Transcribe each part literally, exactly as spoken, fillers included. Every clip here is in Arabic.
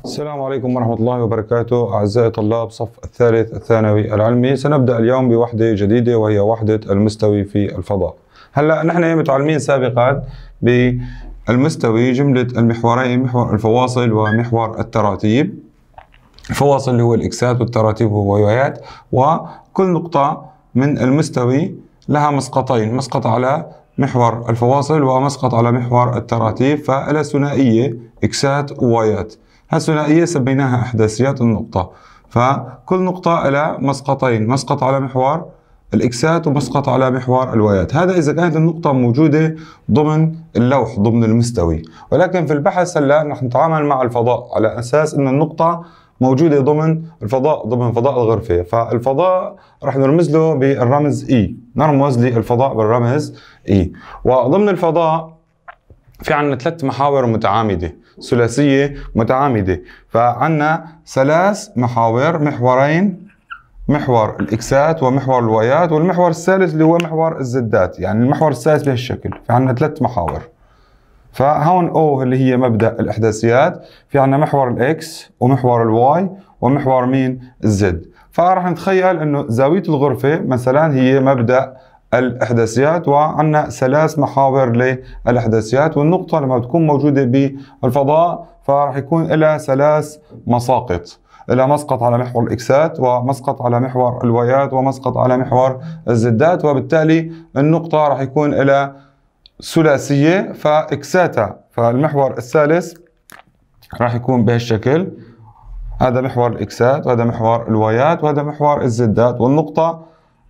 السلام عليكم ورحمة الله وبركاته. أعزائي طلاب صف الثالث الثانوي العلمي، سنبدأ اليوم بوحدة جديدة وهي وحدة المستوي في الفضاء. هلأ نحن متعلمين سابقا بالمستوي جملة المحورين، محور الفواصل ومحور التراتيب. الفواصل اللي هو الإكسات والتراتيب هو الوايات، وكل نقطة من المستوي لها مسقطين، مسقط على محور الفواصل ومسقط على محور التراتيب، فإلى ثنائية إكسات ووايات. هالثنائية سميناها إحداثيات النقطة، فكل نقطة لها مسقطين، مسقط على محور الإكسات ومسقط على محور الوايات. هذا إذا كانت النقطة موجودة ضمن اللوح ضمن المستوي، ولكن في البحث هلا رح نتعامل مع الفضاء على أساس أن النقطة موجودة ضمن الفضاء، ضمن فضاء الغرفة. فالفضاء رح نرمز له بالرمز E، نرمز للفضاء بالرمز E. وضمن الفضاء في عنا ثلاث محاور متعامدة، ثلاثية متعامدة، فعنا ثلاث محاور، محورين، محور الإكسات ومحور الوايات، والمحور الثالث اللي هو محور الزدات، يعني المحور الثالث بهالشكل. في عنا ثلاث محاور، فهون O اللي هي مبدأ الإحداثيات، في عنا محور الإكس ومحور الواي ومحور مين؟ الزد. فراح نتخيل إنه زاوية الغرفة مثلا هي مبدأ الإحداثيات، وعندنا ثلاث محاور للإحداثيات، والنقطة لما بتكون موجودة بالفضاء فراح يكون لها ثلاث مساقط، لها مسقط على محور الإكسات ومسقط على محور الوايات ومسقط على محور الزدات، وبالتالي النقطة راح يكون لها ثلاثية فإكساتها. فالمحور الثالث راح يكون بهالشكل، هذا محور الإكسات وهذا محور الوايات وهذا محور الزدات، والنقطة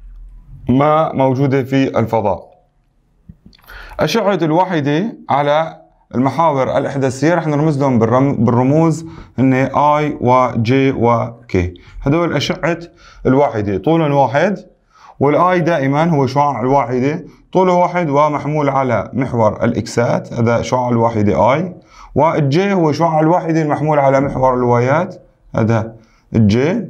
ما موجودة في الفضاء. أشعة الواحدة على المحاور الإحداثية رح نرمز لهم بالرموز هن I و J و K. هدول أشعة الواحدة، طولهم واحد، والآي دائما هو شعاع الواحدة طوله واحد ومحمول على محور الإكسات، هذا شعاع الواحدة I، والجي هو شعاع الواحدة المحمول على محور الوايات، هذا الجي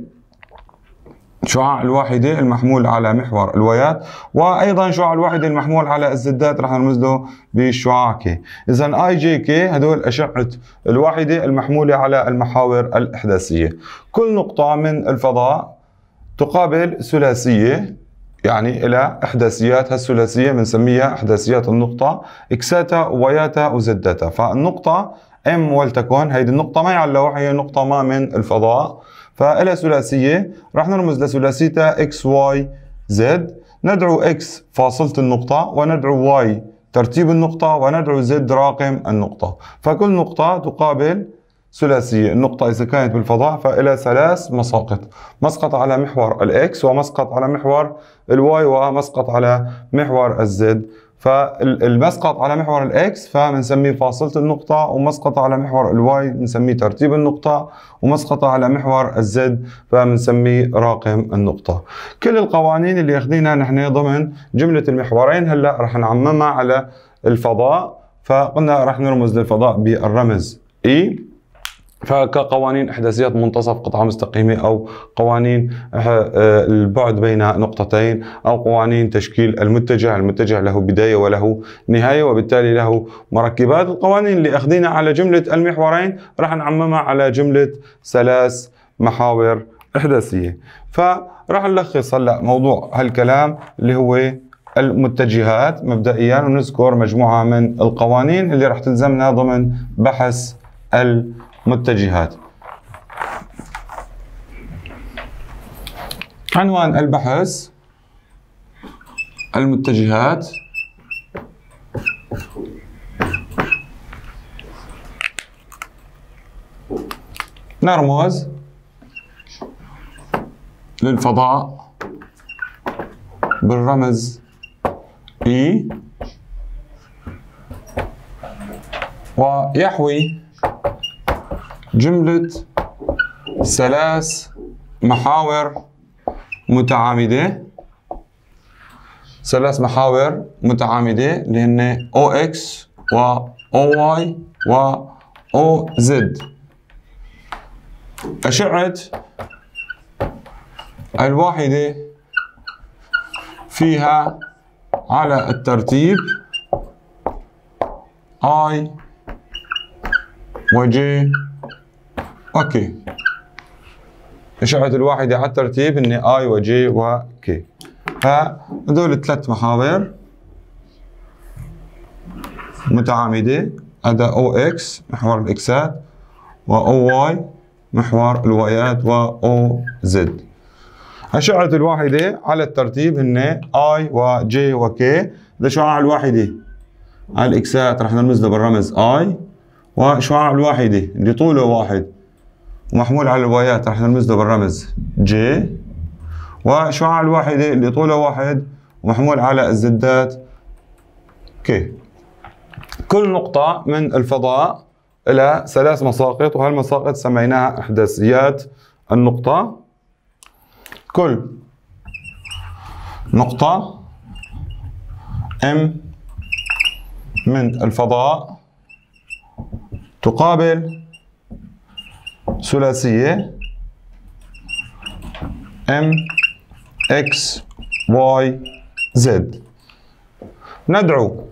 شعاع الواحدة المحمول على محور الوايات، وأيضا شعاع الواحدة المحمول على الزدات رح نرمز له بالشعاع كي. إذا اي جي كي هدول أشعة الواحدة المحمولة على المحاور الإحداثية. كل نقطة من الفضاء تقابل ثلاثية، يعني إلى إحداثيات، هالثلاثية بنسميها إحداثيات النقطة، إكساتها وواياتها وزداتها. فالنقطة M ولتكن هيدي النقطة معي على اللوحة هي نقطة ما من الفضاء، فإلى ثلاثية رح نرمز لثلاثيتها X Y Z، ندعو X فاصلة النقطة، وندعو Y ترتيب النقطة، وندعو Z راقم النقطة. فكل نقطة تقابل ثلاثية. النقطة إذا كانت بالفضاء فإلى ثلاث مساقط، مسقط على محور الإكس ومسقط على محور الواي ومسقط على محور الزد. فالمسقط على محور الإكس فبنسميه فاصلة النقطة، ومسقط على محور الواي بنسميه ترتيب النقطة، ومسقط على محور الزد فبنسميه راقم النقطة. كل القوانين اللي اخذينها نحن ضمن جملة المحورين هلا رح نعممها على الفضاء، فقلنا رح نرمز للفضاء بالرمز E. فكقوانين إحداثيات منتصف قطعة مستقيمة، أو قوانين البعد بين نقطتين، أو قوانين تشكيل المتجه، المتجه له بداية وله نهاية وبالتالي له مركبات. القوانين اللي أخذينها على جملة المحورين راح نعممها على جملة ثلاث محاور إحداثية. فراح نلخص هلا موضوع هالكلام اللي هو المتجهات مبدئيا، ونذكر مجموعة من القوانين اللي راح تلزمنا ضمن بحث المتجهات. عنوان البحث المتجهات. نرمز للفضاء بالرمز E، ويحوي جملة ثلاث محاور متعامدة، ثلاث محاور متعامدة اللي هن أو إكس و أو واي و أو زد. أشعة الواحدة فيها على الترتيب I و J وكي. إشعة الواحدة على الترتيب هن I و J و K. فهذول ثلاث محاور متعامدة، هذا أو إكس محور الإكسات، و أو واي محور الوايات، و أو زد. أشعة الواحدة على الترتيب هن I و J و K. الشعاع الواحدة على الإكسات رح نرمز له بالرمز I، وشعاع الواحدة اللي طوله واحد ومحمول على الوايات رح نرمز له بالرمز J، وشعاع الواحدة اللي طوله واحد ومحمول على الزدات K. كل نقطة من الفضاء لها ثلاث مساقط، وهالمساقط سميناها إحداثيات النقطة. كل نقطة M من الفضاء تقابل ثلاثية M X Y Z. ندعو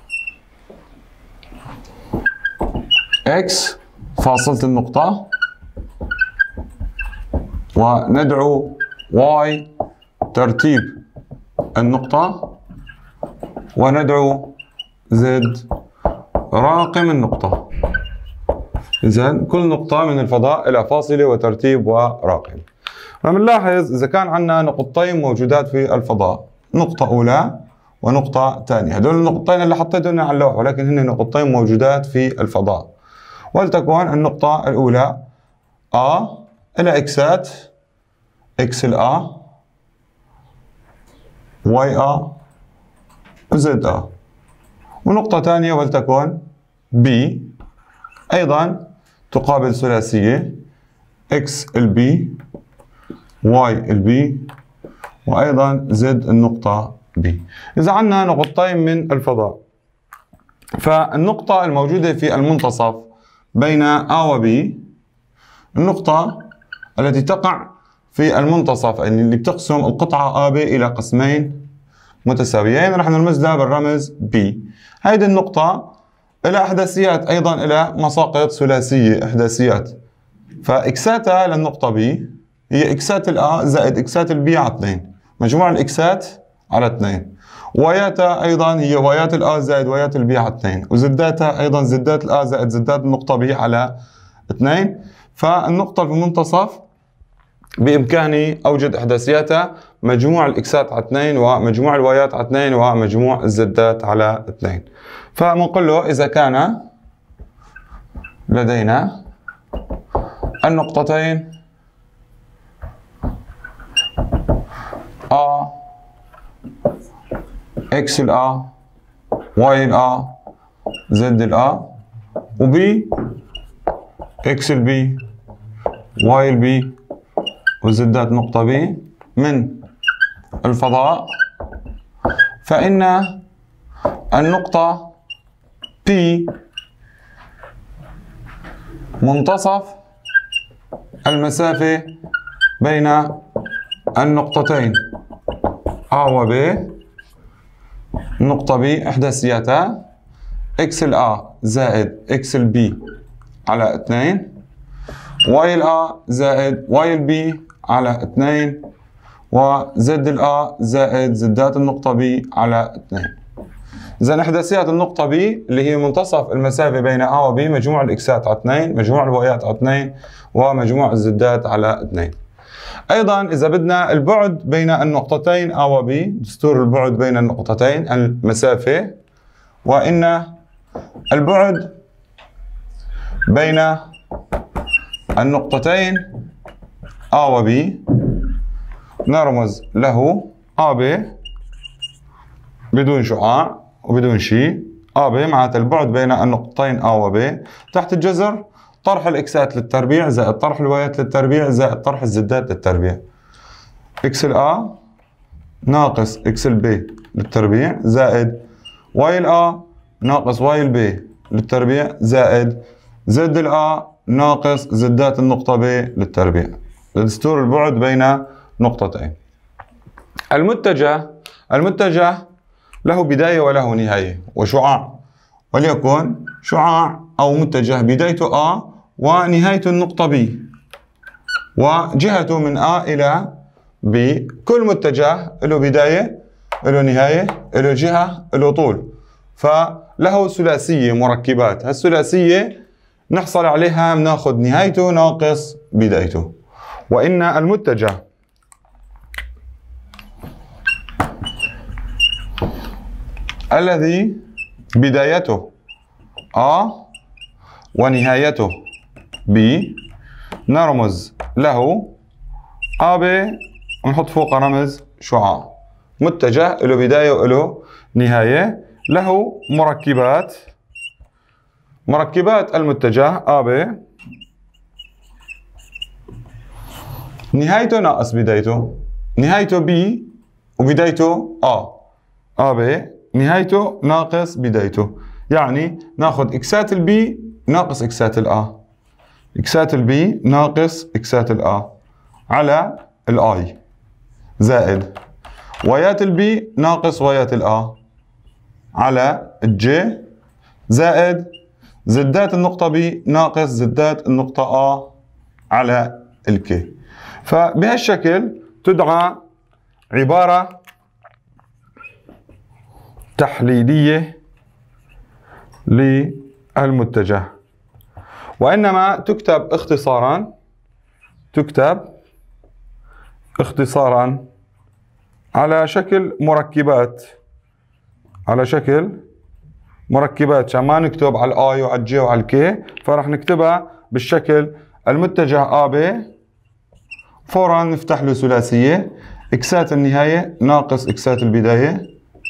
X فاصلة النقطة، وندعو Y ترتيب النقطة، وندعو Z راقم النقطة. إذن كل نقطة من الفضاء إلى فاصلة وترتيب وراقم. فبنلاحظ إذا كان عندنا نقطتين موجودات في الفضاء، نقطة أولى ونقطة ثانية، هدول النقطتين اللي حطيتهم على اللوحة، ولكن هن نقطتين موجودات في الفضاء. ولتكن النقطة الأولى A إلى إكسات إكس ال A، واي A، وزد A. ونقطة ثانية ولتكن B أيضا تقابل ثلاثية X ال B، Y ال B، وأيضا Z النقطة B. إذا عندنا نقطتين من الفضاء، فالنقطة الموجودة في المنتصف بين A و B، النقطة التي تقع في المنتصف يعني اللي بتقسم القطعة A B إلى قسمين متساويين رح نرمز لها بالرمز B. هيدي النقطة إلى إحداثيات أيضا إلى مساقط ثلاثية إحداثيات، فإكساتها للنقطة B هي إكسات ال A زائد إكسات ال B على اثنين، مجموع الإكسات على اثنين. واياتها أيضا هي وايات ال A زائد وايات ال B على اثنين، وزداتها أيضا زدات ال A زائد زدات النقطة B على اثنين. فالنقطة في المنتصف بإمكاني أوجد إحداثياتها مجموع الإكسات على اثنين ومجموع الوايات على اثنين ومجموع الزدات على اثنين. فبنقول له إذا كان لدينا النقطتين A X ال A، Y ال A، Z ال A، و B X ال B، Y ال B، وزدات نقطة B من الفضاء، فإن النقطة P منتصف المسافة بين النقطتين A و B. النقطة B إحداثياتها X ال A زائد X ال B على اثنين، Y ال A زائد Y ال B على اثنين، وZ ال A زائد زدات النقطة B على اثنين. إذا إحداثيات النقطة B اللي هي منتصف المسافة بين A و B مجموع الإكسات على اثنين، مجموع الوايات على اثنين، ومجموع الزدات على اثنين. أيضا إذا بدنا البعد بين النقطتين A و B، دستور البعد بين النقطتين المسافة، وإن البعد بين النقطتين A و B نرمز له A B بدون شعاع وبدون شيء. A B معناتها البعد بين النقطتين A و B تحت الجذر طرح الإكسات للتربيع زائد طرح الوايات للتربيع زائد طرح الزدات للتربيع. X ال A ناقص X ال B للتربيع زائد Y ال A ناقص Y ال B للتربيع زائد Z ال A ناقص زدات النقطة B للتربيع. دستور البعد بين نقطتين. المتجه المتجه له بداية وله نهاية وشعاع، وليكن شعاع أو متجه بدايته A ونهاية النقطة B، وجهته من A إلى B. كل متجه له بداية، له نهاية، له جهة، له طول، فله ثلاثية مركبات. هالثلاثية نحصل عليها بناخذ نهايته ناقص بدايته. وإن المتجه الذي بدايته A ونهايته B نرمز له إيه بي ونحط فوق رمز شعاع. متجه له بداية وله نهاية، له مركبات. مركبات المتجه إيه بي نهايته ناقص بدايته، نهايته B وبدايته A. إيه بي نهايته ناقص بدايته، يعني ناخذ اكسات البي ناقص اكسات الآ، اكسات البي ناقص اكسات الآ على الاي، زائد وايات البي ناقص وايات الآ على الجي، زائد زدات النقطة بي ناقص زدات النقطة آ على الكي. فبهالشكل تدعى عبارة تحليلية للمتجه، وإنما تكتب اختصارا، تكتب اختصارا على شكل مركبات، على شكل مركبات، عشان ما نكتب على الاي وعلى الجي وعلى الكي، فراح نكتبها بالشكل المتجه اي بي. فورا نفتح له ثلاثيه، اكسات النهايه ناقص اكسات البدايه،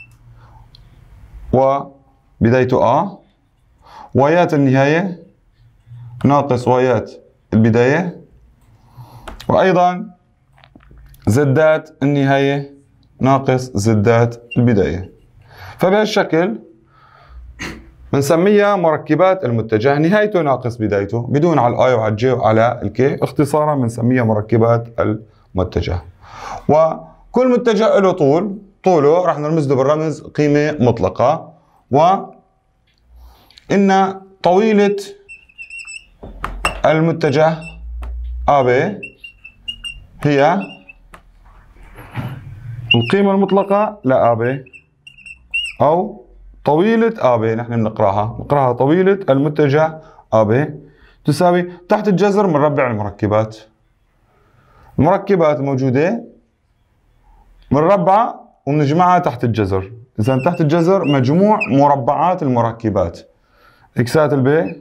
وبدايته ا، وايات النهايه ناقص وايات البدايه، وايضا زدات النهايه ناقص زدات البدايه. فبهالشكل بنسميها مركبات المتجه، نهايته ناقص بدايته بدون على الاي وعلى الجي وعلى الكي، اختصارا بنسميها مركبات المتجه. وكل متجه له طول، طوله راح نرمز له بالرمز قيمه مطلقه، وان طويله المتجه إيه بي هي القيمه المطلقه ل إيه بي، او طويلة إيه بي، نحن بنقراها بنقراها طويلة المتجه إيه بي تساوي تحت الجذر بنربع المركبات. المركبات موجودة بنربعها وبنجمعها تحت الجذر، إذا تحت الجذر مجموع مربعات المركبات، إكسات البي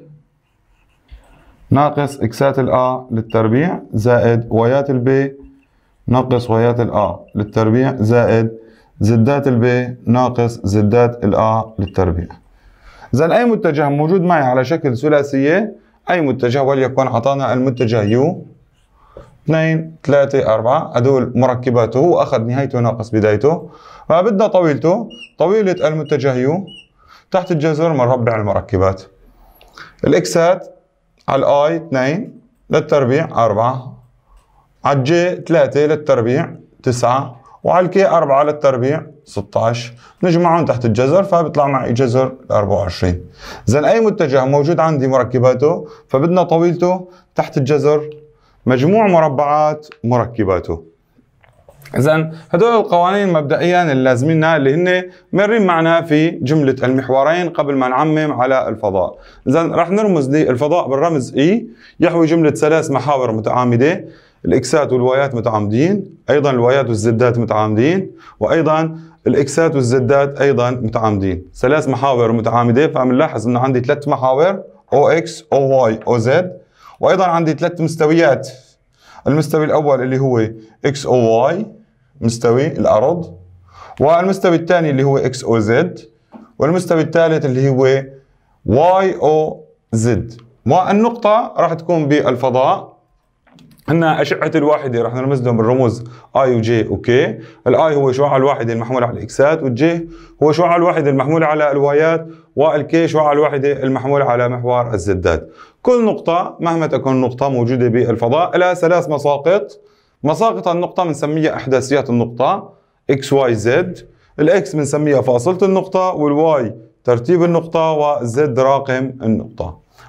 ناقص إكسات الآ للتربيع، زائد وايات البي ناقص وايات الآ للتربيع، زائد زدات البي ناقص زدات الآ للتربيع. إذا أي متجه موجود معي على شكل ثلاثية، أي متجه وليكن أعطانا المتجه يو اثنين ثلاثة أربعة، هدول مركباته، هو أخذ نهايته ناقص بدايته، فبدنا طويلته، طويلة المتجه يو تحت الجذر بنربع المركبات. الإكسات على الآي اثنين للتربيع أربعة، على الجي ثلاثة للتربيع تسعة، وعلى الكي أربعة للتربيع ستة عشر، نجمعهم تحت الجذر فبيطلع معي جذر أربعة وعشرين. إذا أي متجه موجود عندي مركباته فبدنا طويلته تحت الجذر مجموع مربعات مركباته. إذا هدول القوانين مبدئيا اللازمين اللي هن مرين معنا في جملة المحورين قبل ما نعمم على الفضاء. إذا رح نرمز للفضاء بالرمز E، يحوي جملة ثلاث محاور متعامدة، الإكسات والوايات متعامدين، أيضا الوايات والزدات متعامدين، وأيضا الإكسات والزدات أيضا متعامدين، ثلاث محاور متعامدة. فبنلاحظ إنه عندي ثلاث محاور أو إكس أو واي أو زد، وأيضا عندي ثلاث مستويات، المستوي الأول اللي هو إكس أو واي مستوي الأرض، والمستوي الثاني اللي هو إكس أو زد، والمستوي الثالث اللي هو واي أو زد. والنقطة راح تكون بالفضاء، ان اشعه الواحده راح نرمز لهم بالرموز اي وجي وكي. الاي هو شعاع الواحده المحمول على الاكسات، والجي هو شعاع الواحده المحمول على الوايات، والكي شعاع الواحده المحمول على محور الزدات. كل نقطه مهما تكون نقطه موجوده بالفضاء لها ثلاث مساقط. مساقط النقطه بنسميها احداثيات النقطه اكس واي زد. الاكس بنسميها فاصله النقطه، والواي ترتيب النقطه، والزد راقم النقطه.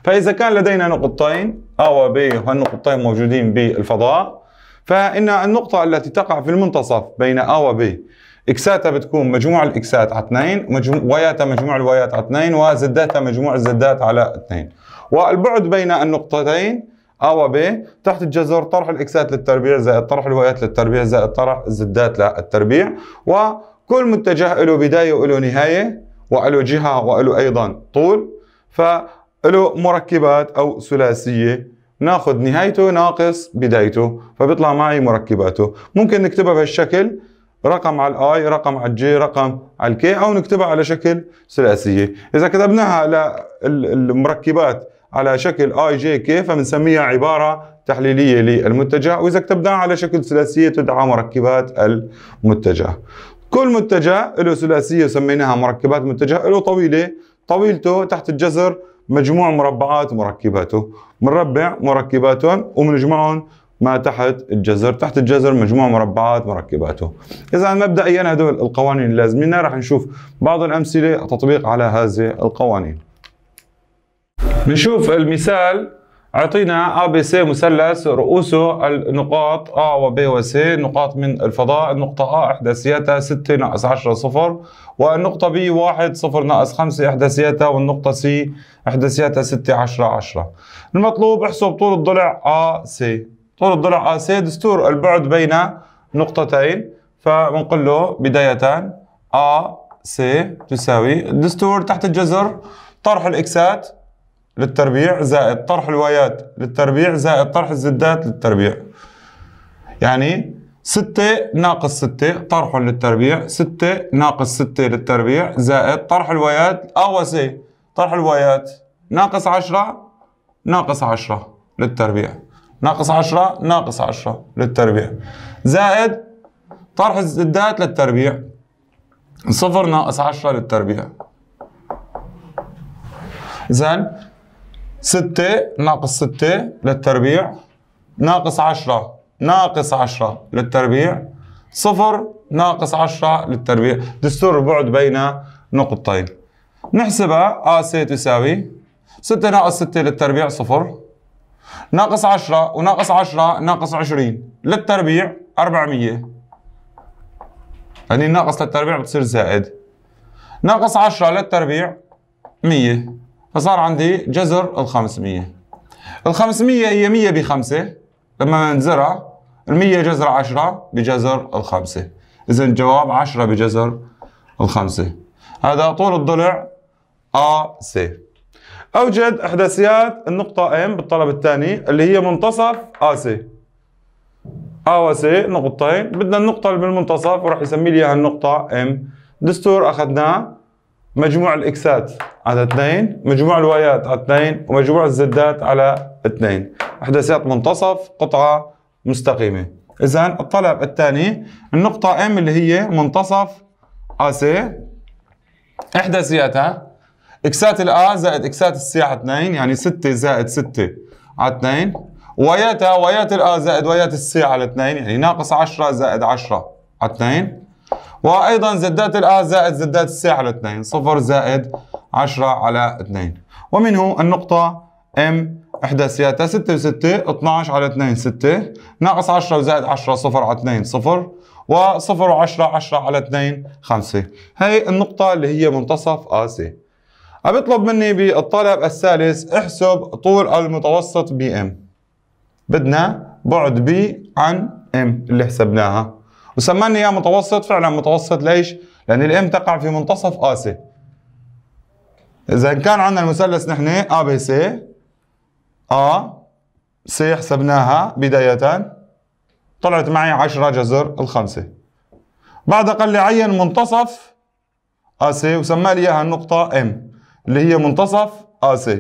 فإذا كان لدينا نقطتين A و B وهالنقطتين موجودين بالفضاء، فإن النقطة التي تقع في المنتصف بين A و B إكساتها بتكون مجموع الإكسات على اثنين، وياتها مجموع الويات على اثنين، وزداتها مجموع الزدات على اثنين. والبعد بين النقطتين A و B تحت الجذر طرح الإكسات للتربيع زائد طرح الويات للتربيع زائد طرح الزدات للتربيع. وكل متجه له بداية وله نهاية وله جهة وله أيضا طول، فله مركبات أو ثلاثية، ناخذ نهايته ناقص بدايته فبيطلع معي مركباته. ممكن نكتبها بهالشكل، رقم على الاي، رقم على الجي، رقم على الكي، او نكتبها على شكل ثلاثيه. اذا كتبناها على المركبات على شكل اي جي كي فبنسميها عباره تحليليه للمتجه، واذا كتبناها على شكل ثلاثيه تدعى مركبات المتجه. كل متجه له ثلاثيه سميناها مركبات متجه، له طويله، طويلته تحت الجذر مجموع مربعات مركباته، مربع مركباتهم ومنجمعهم ما تحت الجذر، تحت الجذر مجموع مربعات مركباته. إذا مبدئيا هدول القوانين اللازمين، راح نشوف بعض الأمثلة تطبيق على هذه القوانين. بنشوف المثال، أعطينا A B C مثلث رؤوسه النقاط A و B و C، نقاط من الفضاء. النقطة A إحداثياتها ستة ناقص عشرة صفر، والنقطة B واحد صفر ناقص خمسة إحداثياتها، والنقطة C إحداثياتها ستة عشرة عشرة. المطلوب احسب طول الضلع A C. طول الضلع A C دستور البعد بين نقطتين، فبنقول له بداية A C تساوي الدستور تحت الجذر طرح الإكسات للتربيع زائد طرح الوايات للتربيع زائد طرح الزدات للتربيع. يعني ستة ناقص ستة طرح للتربيع، ستة ناقص ستة للتربيع زائد طرح الوايات A و C، طرح الوايات ناقص عشرة ناقص عشرة للتربيع، ناقص عشرة ناقص عشرة للتربيع زائد طرح الزدات للتربيع صفر ناقص عشرة للتربيع. إذن ستة ناقص ستة للتربيع ناقص عشرة ناقص عشرة للتربيع صفر ناقص عشرة للتربيع. دستور البعد بين نقطتين. نحسبها A C تساوي ستة ناقص ستة للتربيع صفر، ناقص عشرة وناقص عشرة ناقص عشرين للتربيع أربعمية، يعني ناقص للتربيع بتصير زائد، ناقص عشرة للتربيع مية، فصار عندي جذر ال خمسمية. ال خمسمية هي مية بخمسة، لما ننزرها ال مية جذر عشرة بجذر الخمسة، إذا الجواب عشرة بجذر الخمسة. هذا طول الضلع A C. أوجد إحداثيات النقطة M بالطلب الثاني اللي هي منتصف A C. A و C نقطتين، بدنا النقطة اللي بالمنتصف وراح يسمي لي اياها النقطة M. دستور أخذناه مجموع الإكسات على اثنين، مجموع الوايات على اثنين، ومجموع الزدات على اثنين. إحداثيات منتصف قطعة مستقيمة. إذا الطلب الثاني النقطة M اللي هي منتصف A C، إحداثياتها إكسات الA زائد إكسات الC على اثنين، يعني ستة زائد ستة على اثنين، وياتها ويات الA زائد ويات الC على اثنين، يعني ناقص عشرة زائد عشرة على اثنين، وأيضا زدات الA زائد زدات الC على اثنين، صفر زائد عشرة على اثنين. ومنه النقطة M إحداثياتها ستة وستة اثناعش على اثنين ستة، ناقص عشرة وزائد عشرة صفر على اثنين صفر، وصفر وعشرة عشرة على اثنين خمسة. هي النقطة اللي هي منتصف A C. بيطلب مني بالطلب الثالث احسب طول المتوسط بي ام. بدنا بعد بي عن ام اللي حسبناها، وسماني اياه متوسط. فعلا متوسط، ليش؟ لان الام تقع في منتصف A C. اذا كان عندنا المثلث نحن A B C، A C حسبناها بداية طلعت معي عشرة جذر الخمسة. بعد قال لي عين منتصف A C وسمى لي اياها النقطة M اللي هي منتصف A C.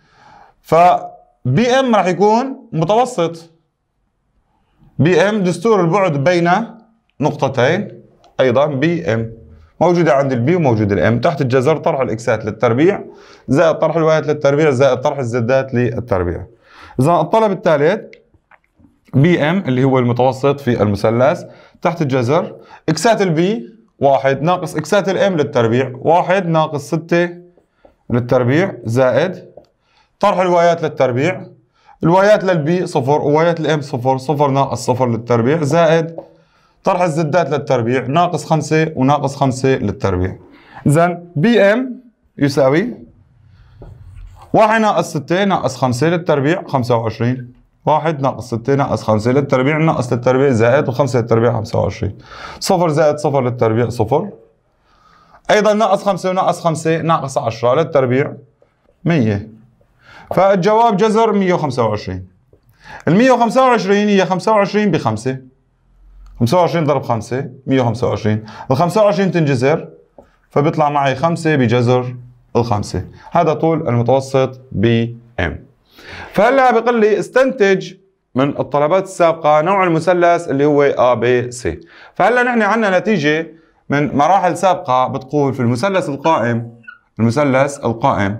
فبي ام راح يكون متوسط. بي ام دستور البعد بين نقطتين، ايضا بي ام موجوده عند البي وموجود الام، تحت الجذر طرح الاكسات للتربيع زائد طرح الوايات للتربيع زائد طرح الزدات للتربيع. اذا الطلب الثالث بي ام اللي هو المتوسط في المثلث تحت الجذر اكسات البي واحد ناقص اكسات الام للتربيع، واحد ناقص ستة للتربيع زائد طرح الوايات للتربيع، الوايات للبي صفر ووايات الام صفر، صفر ناقص صفر للتربيع، زائد طرح الزدات للتربيع ناقص خمسة وناقص خمسة للتربيع. إذا بي ام يساوي واحد ناقص ستة ناقص خمسة للتربيع خمسة وعشرين، واحد ناقص ستة ناقص خمسة للتربيع ناقص للتربيع زائد وخمسة للتربيع خمسة وعشرين، صفر زائد صفر للتربيع صفر، أيضا ناقص خمسة وناقص خمسة ناقص عشرة للتربيع مية، فالجواب جذر مية وخمسة وعشرين. ال مية وخمسة وعشرين هي خمسة وعشرين ب خمسة، خمسة وعشرين ضرب خمسة مية وخمسة وعشرين، ال خمسة وعشرين تنجذر فبيطلع معي خمسة بجذر الخمسة، هذا طول المتوسط بي ام. فهلا بيقول لي استنتج من الطلبات السابقة نوع المثلث اللي هو A B C. فهلا نحن عندنا نتيجة من مراحل سابقة بتقول في المثلث القائم، المثلث القائم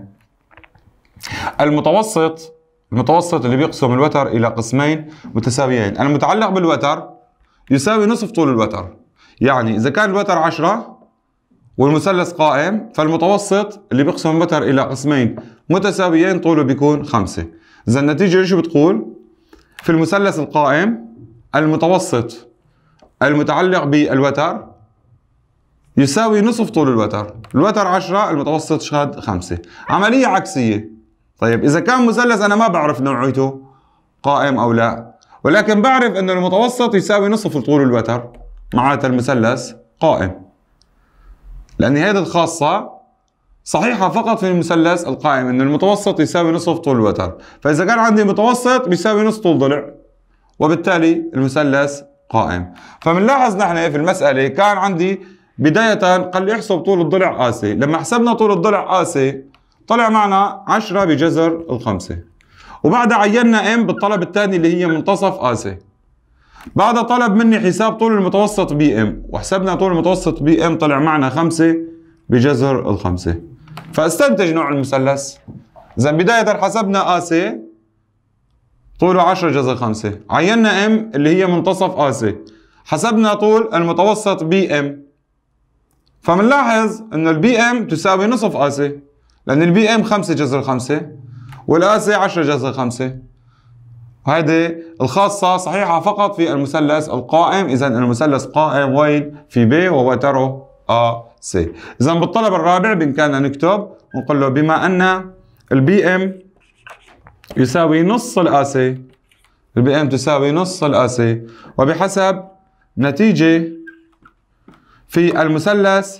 المتوسط، المتوسط اللي بيقسم الوتر إلى قسمين متساويين، المتعلق بالوتر يساوي نصف طول الوتر. يعني إذا كان الوتر عشرة والمثلث قائم فالمتوسط اللي بيقسم الوتر إلى قسمين متساويين طوله بيكون خمسة. إذا النتيجة إيش بتقول؟ في المثلث القائم المتوسط المتعلق بالوتر يساوي نصف طول الوتر، الوتر عشرة المتوسط شاد خمسة، عملية عكسية. طيب إذا كان مثلث أنا ما بعرف نوعيته قائم أو لا، ولكن بعرف أن المتوسط يساوي نصف طول الوتر، معناتها المثلث قائم، لأن هذه الخاصة صحيحة فقط في المثلث القائم أن المتوسط يساوي نصف طول الوتر. فإذا كان عندي متوسط بيساوي نصف طول ضلع وبالتالي المثلث قائم. فبنلاحظ نحن في المسألة كان عندي بداية قال لي احسب طول الضلع قاسي، لما حسبنا طول الضلع قاسي طلع معنا عشرة بجذر الخمسة، وبعدها عينا ام بالطلب الثاني اللي هي منتصف قاسي، بعدها طلب مني حساب طول المتوسط بي ام وحسبنا طول المتوسط بي ام طلع معنا خمسة بجذر الخمسة، فاستنتج نوع المثلث. اذا بداية حسبنا قاسي طوله عشرة جذر خمسة، عينا ام اللي هي منتصف قاسي، حسبنا طول المتوسط بي ام، فمنلاحظ انه البي ام تساوي نصف قاسي، لان البي ام خمسة جذر خمسة والقاسي عشرة جذر خمسة. هذه الخاصة صحيحة فقط في المثلث القائم. إذا المثلث قائم وين؟ في ب ووتره A C. إذا بالطلب الرابع بإمكاننا نكتب ونقول له بما أن البي ام يساوي نص القاسي، البي ام تساوي نص القاسي، وبحسب نتيجة في المثلث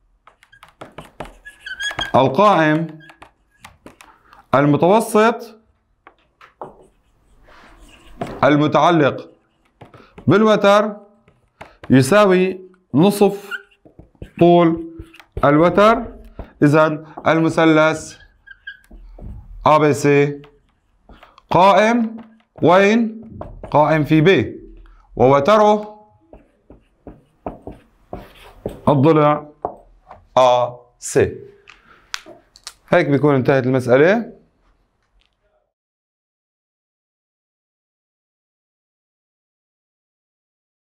القائم المتوسط المتعلق بالوتر يساوي نصف طول الوتر. إذا المثلث A B C قائم وين؟ قائم في ب ووتره الضلع A C. هيك بيكون انتهت المسألة.